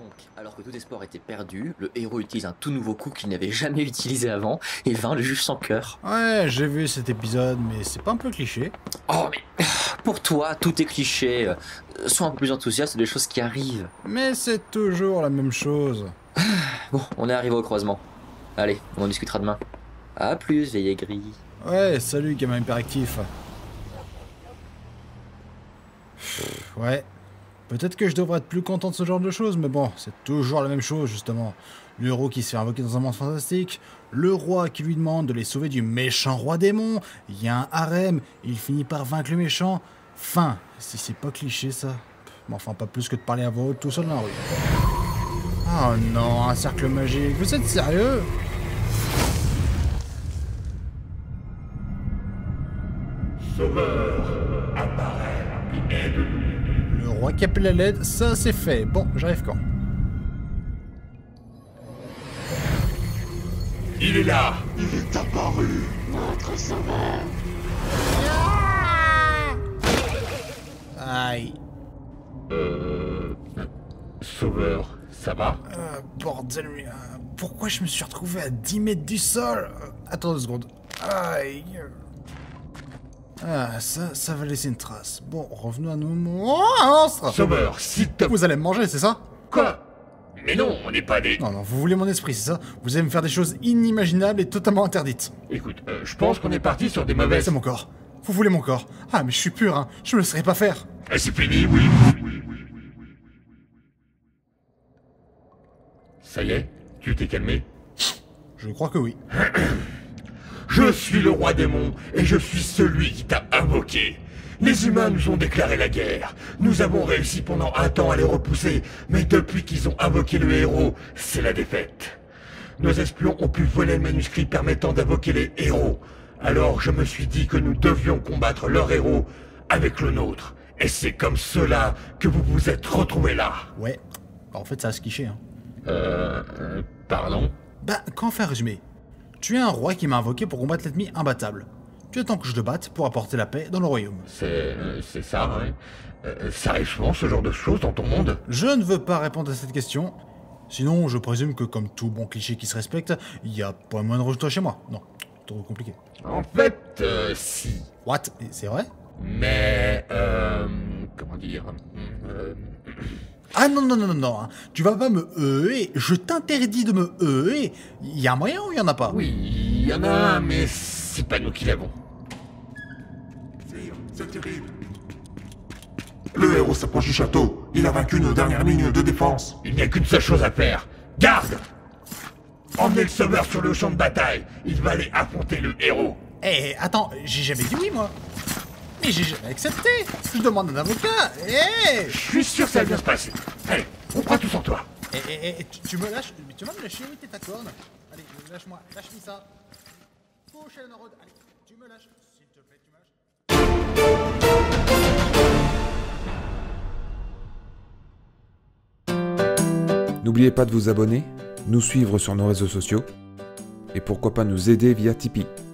Donc, alors que tout espoir était perdu, le héros utilise un tout nouveau coup qu'il n'avait jamais utilisé avant et vainc le juge sans cœur. Ouais, j'ai vu cet épisode, mais c'est pas un peu cliché? Oh mais, pour toi, tout est cliché. Sois un peu plus enthousiaste des choses qui arrivent. Mais c'est toujours la même chose. Bon, on est arrivé au croisement. Allez, on en discutera demain. A plus, vieille aigri. Ouais, salut gamin hyperactif. Ouais. Peut-être que je devrais être plus content de ce genre de choses, mais bon, c'est toujours la même chose, justement. Le héros qui se fait invoquer dans un monde fantastique, le roi qui lui demande de les sauver du méchant roi démon, il y a un harem, il finit par vaincre le méchant. Fin, si c'est pas cliché ça. Mais enfin, pas plus que de parler à voix haute tout seul dans la rue. Oh non, un cercle magique, vous êtes sérieux? Sauveur, apparaît et aide-nous. Le roi qui appelle à l'aide, ça c'est fait. Bon, j'arrive quand? Il est là. Il est apparu, notre sauveur. Aïe. Sauveur, ça va? Bordel, mais, pourquoi je me suis retrouvé à 10 mètres du sol? Attends 2 secondes. Aïe. Ah, ça va laisser une trace. Bon, revenons à nos monstres. Sauveur, s'il te... Vous allez me manger, c'est ça? Quoi? Mais non, on n'est pas des... Non, non, vous voulez mon esprit, c'est ça? Vous allez me faire des choses inimaginables et totalement interdites. Écoute, je pense qu'on est parti sur des mauvaises... C'est mon corps. Vous voulez mon corps? Ah, mais je suis pur, hein. Je me laisserai pas faire. C'est fini, oui. Ça y est, tu t'es calmé? Je crois que oui. Je suis le roi démon, et je suis celui qui t'a invoqué. Les humains nous ont déclaré la guerre. Nous avons réussi pendant un temps à les repousser, mais depuis qu'ils ont invoqué le héros, c'est la défaite. Nos espions ont pu voler le manuscrit permettant d'invoquer les héros. Alors je me suis dit que nous devions combattre leur héros avec le nôtre. Et c'est comme cela que vous vous êtes retrouvés là. Ouais. En fait, ça a se cliché, hein. Pardon? Bah, qu'en faire résumer? Tu es un roi qui m'a invoqué pour combattre l'ennemi imbattable. Tu attends que je le batte pour apporter la paix dans le royaume. C'est ça, ouais. Ça arrive souvent ce genre de choses dans ton monde? Je ne veux pas répondre à cette question. Sinon, je présume que comme tout bon cliché qui se respecte, il y a pas moindre rejet chez moi. Non, trop compliqué. En fait, si. What? C'est vrai? Mais, comment dire... Ah non, non, non, non, non, hein. Tu vas pas me je t'interdis de me il y a un moyen ou il y en a pas? Oui, il y en a un, mais c'est pas nous qui l'avons. Sire, c'est terrible. Le héros s'approche du château. Il a vaincu nos dernières lignes de défense. Il n'y a qu'une seule chose à faire. Garde! Emmenez le sauveur sur le champ de bataille. Il va aller affronter le héros. Eh, attends, j'ai jamais dit oui, moi. Mais j'ai jamais accepté. Je demande un avocat. Je suis sûr que ça va bien se passer. Allez, on prend tout sur toi. Tu me lâches, tu vas me lâcher, oui, t'es ta corne. Allez, lâche-moi, lâche-moi ça. Couche, Hélène Rode, allez, tu me lâches. S'il te plaît, tu me lâches. N'oubliez pas de vous abonner, nous suivre sur nos réseaux sociaux et pourquoi pas nous aider via Tipeee.